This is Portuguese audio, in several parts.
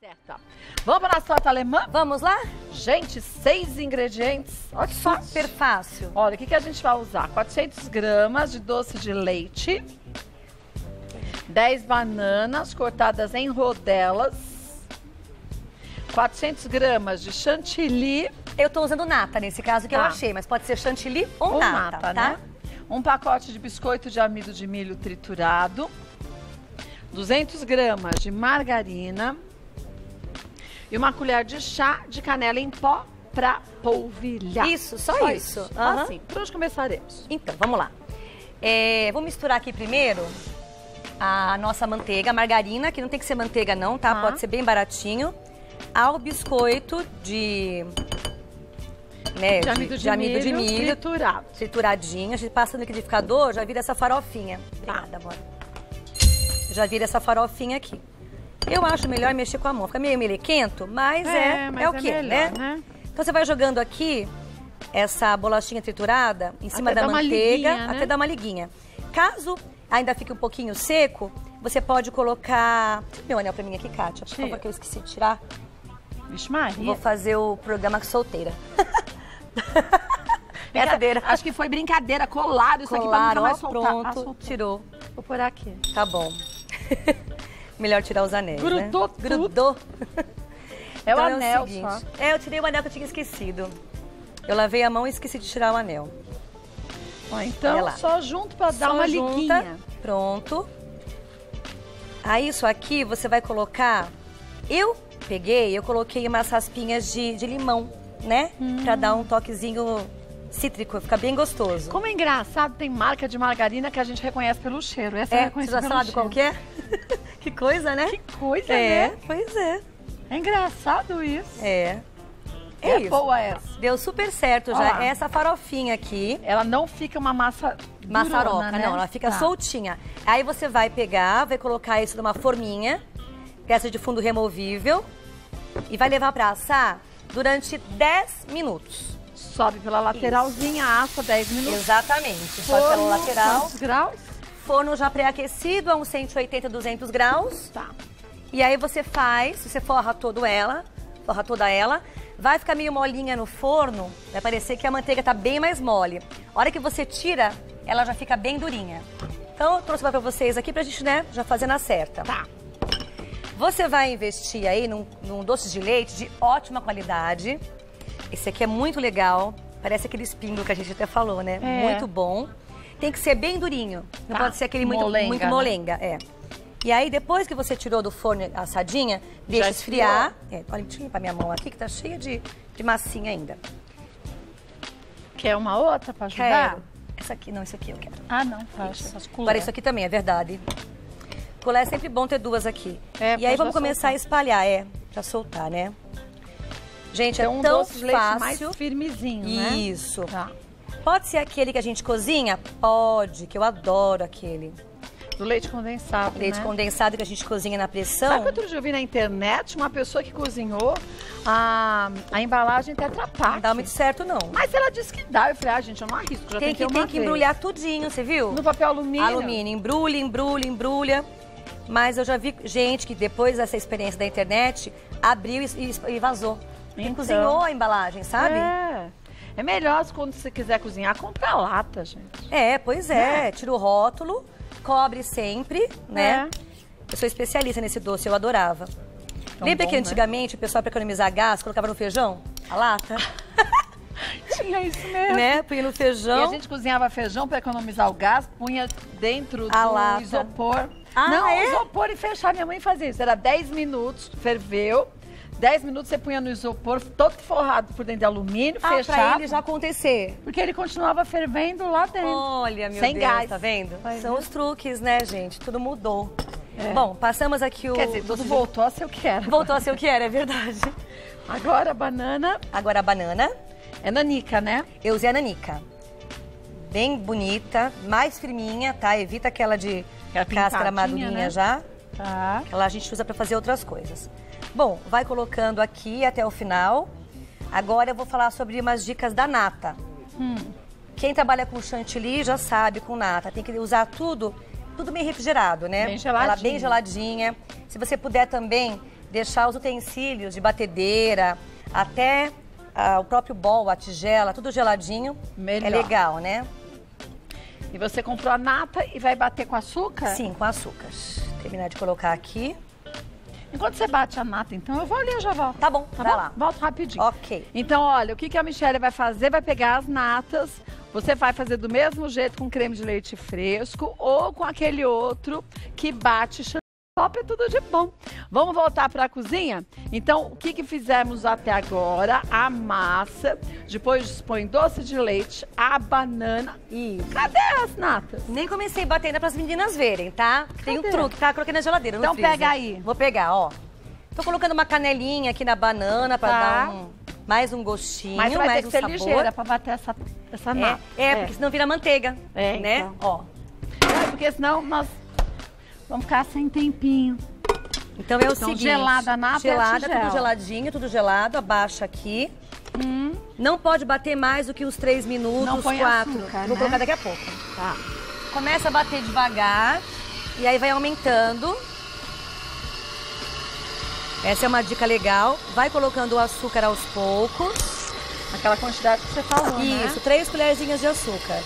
Certo. Vamos para a nossa torta alemã? Vamos lá? Gente, 6 ingredientes. Olha que fácil. Super fácil. Olha, o que a gente vai usar? 400 gramas de doce de leite, 10 bananas cortadas em rodelas, 400 gramas de chantilly. Eu tô usando nata nesse caso que eu achei, mas pode ser chantilly ou nata, tá? Né? Um pacote de biscoito de amido de milho triturado, 200 gramas de margarina e uma colher de chá de canela em pó para polvilhar. Isso, só isso. Uhum. Assim, por onde começaremos? Então, vamos lá. Vou misturar aqui primeiro a nossa manteiga, a margarina, que não tem que ser manteiga não, tá? Pode ser bem baratinho. Ao biscoito de amido de milho triturado. Trituradinho. A gente passa no liquidificador, já vira essa farofinha. Obrigada, amor. Já vira essa farofinha aqui. Eu acho melhor mexer com a mão. Fica meio melequento, mas é o que é, né? Então você vai jogando aqui essa bolachinha triturada em cima da manteiga, até dar uma liguinha. Caso ainda fique um pouquinho seco, você pode colocar... Meu anel pra mim aqui, Kátia, por favor, que eu esqueci de tirar. Vixe Maria. Vou fazer o programa solteira. Brincadeira. Acho que foi brincadeira, colado isso aqui pra nunca mais soltar. Pronto, tirou. Vou pôr aqui. Tá bom. Melhor tirar os anéis, Grudou né? Grudou. É então o anel, é o seguinte. Eu tirei o anel que eu tinha esquecido. Eu lavei a mão e esqueci de tirar o anel. Ó, então, só junto pra dar uma liguinha. Pronto. Aí isso aqui você vai colocar... Eu coloquei umas raspinhas de limão, né? Pra dar um toquezinho cítrico, fica bem gostoso. Como é engraçado, tem marca de margarina que a gente reconhece pelo cheiro. Essa é você já sabe qual que é? Que coisa, né? Que coisa, né? Pois é. É engraçado isso. É isso. Boa essa. Deu super certo já. Essa farofinha aqui. Ela não fica uma massa maçaroca, né? Não, ela fica soltinha. Aí você vai pegar, vai colocar isso numa forminha, peça de fundo removível, e vai levar pra assar durante 10 minutos. Sobe pela lateralzinha, assa 10 minutos. Exatamente. Sobe pela lateral. Quantos graus? Forno já pré-aquecido a uns 180, 200 graus. Tá. E aí você forra toda ela, vai ficar meio molinha no forno, vai parecer que a manteiga tá bem mais mole. A hora que você tira, ela já fica bem durinha. Então eu trouxe pra vocês aqui pra gente, né, já fazer na certa. Tá. Você vai investir aí num doce de leite de ótima qualidade. Esse aqui é muito legal, parece aquele espingo que a gente até falou, né? Muito bom. Tem que ser bem durinho, não pode ser aquele muito molenga. E aí, depois que você tirou do forno assadinha, deixa esfriar. Olha, deixa eu limpar minha mão aqui, que tá cheia de massinha ainda. Quer uma outra pra ajudar? Quero. Essa aqui, não, esse aqui eu quero. Ah, não, tá. Agora, isso aqui também é verdade. Colher é sempre bom ter duas aqui. E aí, vamos começar a espalhar, pra soltar, né? Gente, é tão fácil. Mais firmezinho, né? Isso. Tá. Pode ser aquele que a gente cozinha? Pode, que eu adoro aquele. Do leite condensado, Leite condensado que a gente cozinha na pressão. Sabe que outro dia eu vi na internet uma pessoa que cozinhou a embalagem Tetra Pak. Não dá muito certo, não. Mas ela disse que dá. Eu falei, gente, eu não arrisco, já tem que embrulhar tudinho, você viu? No papel alumínio. Alumínio, embrulha. Mas eu já vi gente que depois dessa experiência da internet, abriu e vazou. E cozinhou a embalagem, sabe? É melhor quando você quiser cozinhar, comprar lata, gente. Pois é. Tira o rótulo, cobre sempre, né? Eu sou especialista nesse doce, eu adorava. Lembra que antigamente o pessoal, para economizar gás, colocava no feijão a lata? Tinha isso mesmo. Né? Punha no feijão. E a gente cozinhava feijão para economizar o gás, punha dentro do isopor. Isopor e fechar. Minha mãe fazia isso. Era 10 minutos, ferveu. 10 minutos você punha no isopor, todo forrado por dentro de alumínio, fechado. Pra ele já acontecer. Porque ele continuava fervendo lá dentro. Olha, meu Sem Deus, gás. Tá vendo? São os truques, né, gente? Tudo mudou. Bom, passamos aqui o... Quer dizer, tudo voltou a ser o que era. Voltou a ser o que era, é verdade. Agora a banana... Agora a banana. É nanica, né? Eu usei a nanica. Bem bonita, mais firminha, tá? Evita aquela de cáscara madurinha, né? Já. Tá. Aquela a gente usa pra fazer outras coisas. Bom, vai colocando aqui até o final. Agora eu vou falar sobre umas dicas da nata. Quem trabalha com chantilly já sabe com nata. Tem que usar tudo bem refrigerado, né? Bem geladinha. Ela bem geladinha. Se você puder também deixar os utensílios de batedeira, até o próprio bol, a tigela, tudo geladinho. Melhor. É legal, né? E você comprou a nata e vai bater com açúcar? Sim, com açúcar. Terminar de colocar aqui. Enquanto você bate a nata, então, eu vou ali, eu já volto. Tá bom, vai lá. Volto rapidinho. Ok. Então, olha, o que a Michelle vai fazer? Vai pegar as natas, você vai fazer do mesmo jeito com creme de leite fresco ou com aquele outro que bate top, é tudo de bom. Vamos voltar para a cozinha? Então, o que fizemos até agora? A massa, depois põe doce de leite, a banana e... Cadê as natas? Nem comecei batendo para as meninas verem, tá? Tem um truque, tá? Coloquei na geladeira, no então freezer. Pega aí. Vou pegar, ó. Tô colocando uma canelinha aqui na banana para dar mais um gostinho, mas vai mais ter um que ser sabor. Ligeira para bater essa nata. Porque senão vira manteiga, né? Então. Ó. Porque senão nós... Vamos ficar sem tempinho. Então é o seguinte. Gelada a nata gelada, tudo geladinho, tudo gelado. Abaixa aqui. Não pode bater mais do que uns 3 minutos, não põe 4. Açúcar, vou colocar daqui a pouco. Tá. Começa a bater devagar. E aí vai aumentando. Essa é uma dica legal. Vai colocando o açúcar aos poucos. Aquela quantidade que você falou, Isso, 3 colherzinhas de açúcar.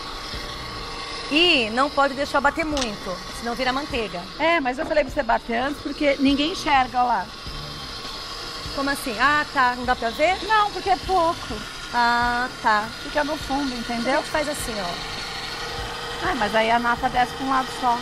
E não pode deixar bater muito, senão vira manteiga. Mas eu falei pra você bater antes porque ninguém enxerga lá. Como assim? Ah, tá. Não dá pra ver? Não, porque é pouco. Ah, tá. Fica no fundo, entendeu? A gente faz assim, ó. Mas aí a nata desce pra um lado só.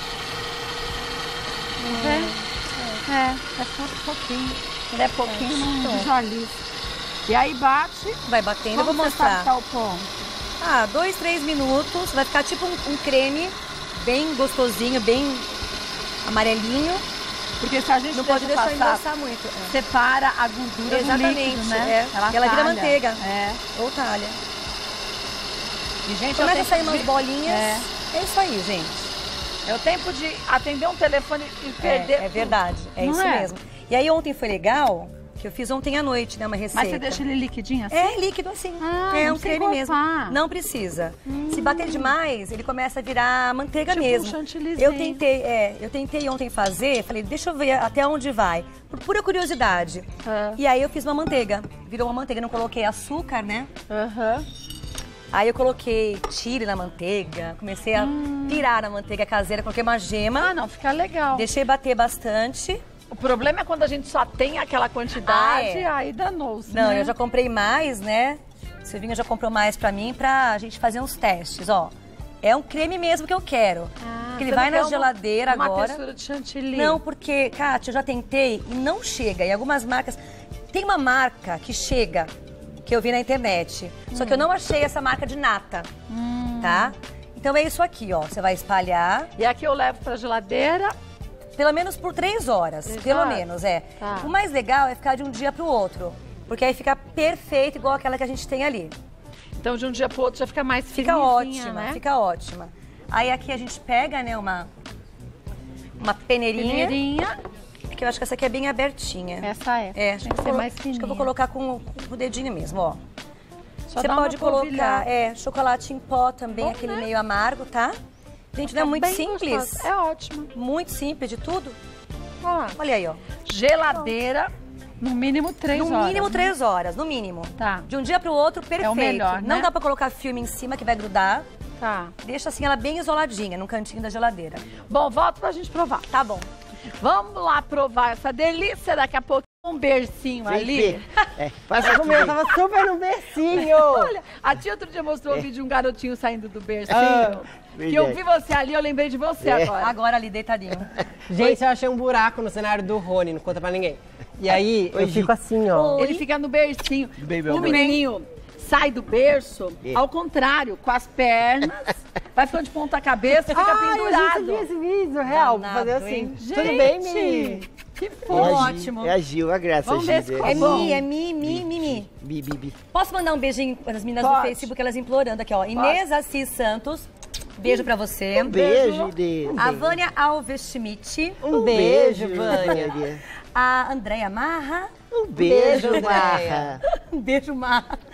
É pouquinho. Quando é pouquinho, não visualiza. E aí bate. Vai batendo, eu vou mostrar. Como você sabe que tá o ponto? 2, 3 minutos, vai ficar tipo um creme bem gostosinho, bem amarelinho. Porque se a gente não pode deixar engrossar muito. Separa a gordura do líquido, né? Ela vira manteiga. Ou talha. E, gente, começa a sair umas bolinhas. É isso aí, gente. É o tempo de atender um telefone e perder. É verdade, isso mesmo. E aí ontem foi legal... Que eu fiz ontem à noite, né? Uma receita. Mas você deixa ele liquidinho assim? É, líquido assim. É um creme mesmo. Não precisa. Se bater demais, ele começa a virar manteiga mesmo. Eu tentei ontem fazer, falei, deixa eu ver até onde vai. Por pura curiosidade. E aí eu fiz uma manteiga. Virou uma manteiga, não coloquei açúcar, né? Aí eu coloquei chile na manteiga, comecei a pirar na manteiga caseira, coloquei uma gema. Não, fica legal. Deixei bater bastante. O problema é quando a gente só tem aquela quantidade, aí danou-se. Não, eu já comprei mais, né? O Silvinho já comprou mais pra mim, pra gente fazer uns testes, ó. É um creme mesmo que eu quero. Porque ele vai na geladeira agora. Uma textura de chantilly. Não, porque, Kátia, eu já tentei e não chega. E algumas marcas... Tem uma marca que chega, que eu vi na internet. Só que eu não achei essa marca de nata, tá? Então é isso aqui, ó. Você vai espalhar. E aqui eu levo pra geladeira... Pelo menos por 3 horas, pelo menos, Tá. O mais legal é ficar de um dia pro outro, porque aí fica perfeito, igual aquela que a gente tem ali. Então, de um dia pro outro já fica mais fininha, fica ótima, né? Fica ótima. Aí aqui a gente pega, né, uma peneirinha. Que eu acho que essa aqui é bem abertinha. Essa é. Tem que ser mais fininha. Acho que eu vou colocar com o dedinho mesmo, ó. Só você pode colocar, chocolate em pó também, aquele meio amargo, tá? Gente, não é muito simples? Gostoso. É ótimo. Muito simples de tudo. Olha aí, ó. Geladeira, no mínimo 3 horas. No mínimo 3 horas, no mínimo. Tá. De um dia pro outro, perfeito. É o melhor, né? Não dá pra colocar filme em cima que vai grudar. Tá. Deixa assim ela bem isoladinha, no cantinho da geladeira. Bom, volta pra gente provar. Tá bom. Vamos lá provar essa delícia daqui a pouco. Um bercinho ali. Tava super no bercinho. Olha, a tia outro dia mostrou um vídeo de um garotinho saindo do bercinho. Que eu vi você ali, eu lembrei de você agora. Agora ali, deitadinho. Gente, eu achei um buraco no cenário do Rony, não conta pra ninguém. E aí, eu fico assim, ó. Ele fica no bercinho. O menininho sai do berço, ao contrário, com as pernas, vai ficando de ponta cabeça, fica pendurado. Eu vi esse vídeo real, pra fazer assim. Gente, tudo bem, Mimi? Que ótimo. É a Gil, a graça. Vamos ver se ficou bom. É Mi. Posso mandar um beijinho para as meninas do Facebook, elas implorando aqui, ó. Inês Assis Santos, beijo pra você. Um beijo, Inês. A Vânia Alves Schmidt. Um beijo, Vânia. A Andréia Marra. Um beijo, Marra. Um beijo, Marra.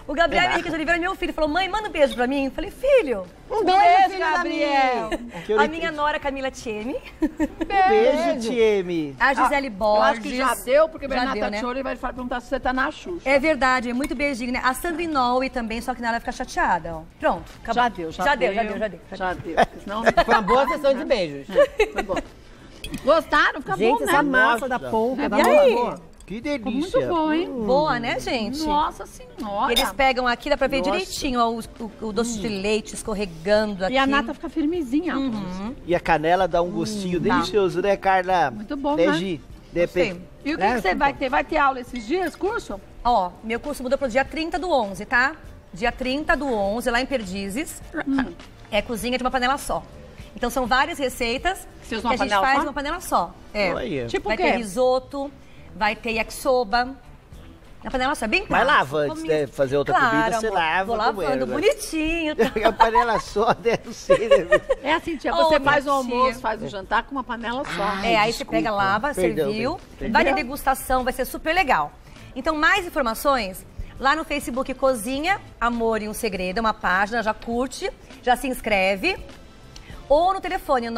O Gabriel Henrique de Oliveira, meu filho, falou, mãe, manda um beijo pra mim. Eu falei, filho. Um beijo, Gabriel. A minha nora, Camila Thieme. Beijo, Thieme. A Gisele Borges. Eu acho que já deu, porque Bernardo né? Tchori vai perguntar se você tá na Xuxa. É verdade, é muito beijinho, né? A Sandrine Noe também, só que ela fica chateada, ó. Pronto, acabou. Já deu. Já deu. Senão... Foi uma boa sessão de beijos. Foi bom. Gostaram? Fica Gente, bom, né? essa massa da polca, da boa. Que delícia. Muito bom, hein? Boa, né, gente? Nossa Senhora. E eles pegam aqui, dá pra ver direitinho ó, o doce de leite escorregando aqui. E a nata fica firmezinha. E a canela dá um gostinho delicioso, né, Carla? Muito bom, né? né? Gi? De repente. E o que você vai ter? Vai ter aula esses dias, curso? Ó, meu curso mudou pro dia 30/11, tá? Dia 30/11, lá em Perdizes. É cozinha de uma panela só. Então são várias receitas que a gente faz numa panela só. É. Olha. Tipo vai ter risoto, vai ter yakisoba. Na panela só, é bem Mas prático. lava antes de fazer outra Claro, comida, você amor, lava. vou lavando bonitinho. A panela só deve ser. Né? É assim, tia, você faz o minha almoço, tia. faz o jantar com uma panela só. Aí você pega, lava, serviu. Vai ter degustação, vai ser super legal. Então, mais informações lá no Facebook Cozinha Amor e um Segredo, é uma página, já curte, já se inscreve. Ou no telefone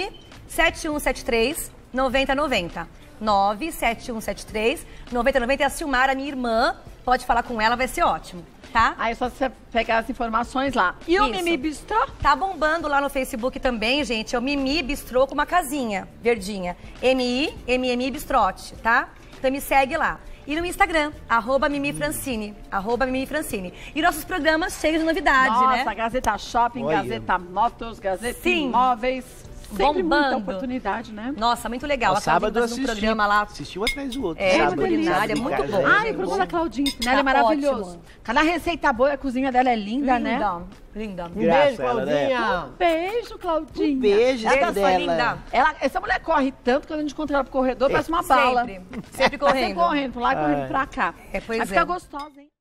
97173-9090. 97173-9090. É a Silmara, minha irmã, pode falar com ela, vai ser ótimo, tá? Aí é só você pegar as informações lá. E o Isso. Mimi Bistrô? Tá bombando lá no Facebook também, gente. É o Mimi Bistrô com uma casinha verdinha. MI Bistrote, tá? Então me segue lá. E no Instagram, @MimiFrancine. @MimiFrancine. E nossos programas cheios de novidade, né? Nossa, Gazeta Shopping, Olha. Gazeta Motos, Gazeta Sim. Imóveis. Sempre muita Bombando. oportunidade, né? Nossa, muito legal. Ó, A Claudinha sábado eu fazendo um assisti. programa lá. Assisti um atrás do outro. É, sábado, culinária, sábado, muito em bom. casa, Ah, e o programa da Claudinha Spinelli é Tá maravilhoso. ótimo. Cada receita boa, a cozinha dela é linda, né? Linda. Um Graça, beijo, ela, né? Claudinha. Beijo, Claudinha. Beijo, Essa dela. foi linda. Essa mulher corre tanto que quando a gente encontra ela pro corredor, parece uma bala. Sempre Sempre correndo. correndo, pra lá e correndo pra cá. É, pois Aí fica é. gostosa, hein?